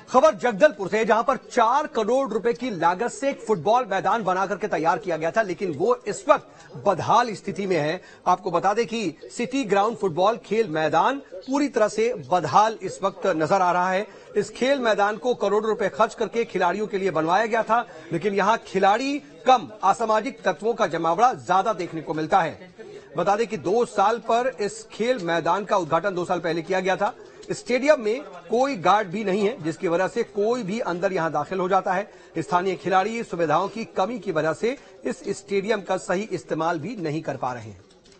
खबर जगदलपुर से, जहां पर 4 करोड़ रुपए की लागत से एक फुटबॉल मैदान बना करके तैयार किया गया था, लेकिन वो इस वक्त बदहाल स्थिति में है। आपको बता दें कि सिटी ग्राउंड फुटबॉल खेल मैदान पूरी तरह से बदहाल इस वक्त नजर आ रहा है। इस खेल मैदान को करोड़ों रुपए खर्च करके खिलाड़ियों के लिए बनवाया गया था, लेकिन यहां खिलाड़ी कम, असामाजिक तत्वों का जमावड़ा ज्यादा देखने को मिलता है। बता दें कि 2 साल पर इस खेल मैदान का उद्घाटन 2 साल पहले किया गया था। स्टेडियम में कोई गार्ड भी नहीं है, जिसकी वजह से कोई भी अंदर यहां दाखिल हो जाता है। स्थानीय खिलाड़ी सुविधाओं की कमी की वजह से इस स्टेडियम का सही इस्तेमाल भी नहीं कर पा रहे हैं।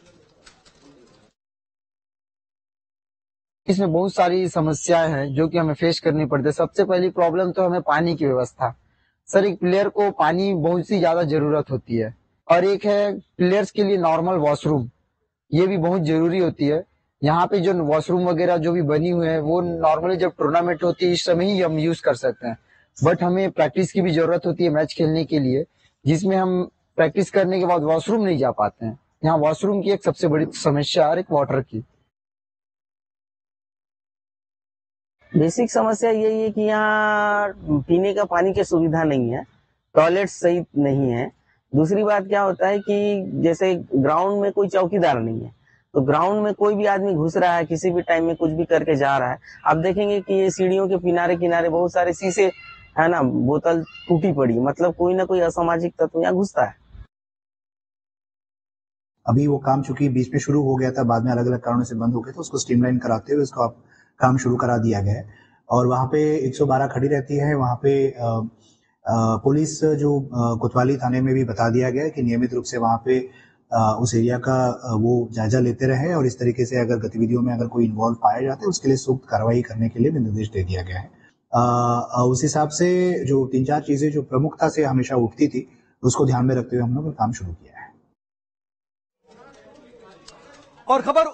इसमें बहुत सारी समस्याएं हैं जो कि हमें फेस करनी पड़ती है। सबसे पहली प्रॉब्लम तो हमें पानी की व्यवस्था। सर, एक प्लेयर को पानी बहुत सी ज्यादा जरूरत होती है, और एक है प्लेयर्स के लिए नॉर्मल वॉशरूम, ये भी बहुत जरूरी होती है। यहाँ पे जो वॉशरूम वगैरह जो भी बनी हुए हैं वो नॉर्मली जब टूर्नामेंट होती है इस समय ही हम यूज कर सकते हैं, बट हमें प्रैक्टिस की भी जरूरत होती है मैच खेलने के लिए, जिसमें हम प्रैक्टिस करने के बाद वॉशरूम नहीं जा पाते हैं। यहाँ वॉशरूम की एक सबसे बड़ी समस्या और एक वाटर की। बेसिक समस्या यही है कि यहाँ पीने का पानी की सुविधा नहीं है, टॉयलेट सही नहीं है। दूसरी बात क्या होता है कि जैसे ग्राउंड में कोई चौकीदार नहीं है, तो ग्राउंड में कोई भी आदमी घुस रहा है, किसी भी टाइम में कुछ भी करके जा रहा है। आप देखेंगे कि ये सीढ़ियों के किनारे किनारे बहुत सारे शीशे है ना, बोतल टूटी पड़ी, मतलब कोई ना कोई असामाजिक तत्व यहाँ घुसता है। अभी वो काम चूंकि बीच में शुरू हो गया था, बाद में अलग अलग कारणों से बंद हो गया था, उसको स्ट्रीमलाइन कराते हुए इसको काम शुरू करा दिया गया है। और वहाँ पे 112 खड़ी रहती है। वहाँ पे पुलिस जो कोतवाली थाने में भी बता दिया गया है कि नियमित रूप से वहाँ पे उस एरिया का वो जायजा लेते रहे, और इस तरीके से अगर गतिविधियों में अगर कोई इन्वॉल्व पाया जाता है उसके लिए सूक्त कार्रवाई करने के लिए भी निर्देश दे दिया गया है। उस हिसाब से जो 3-4 चीजें जो प्रमुखता से हमेशा उठती थी उसको ध्यान में रखते हुए हम लोग काम शुरू किया है। और खबर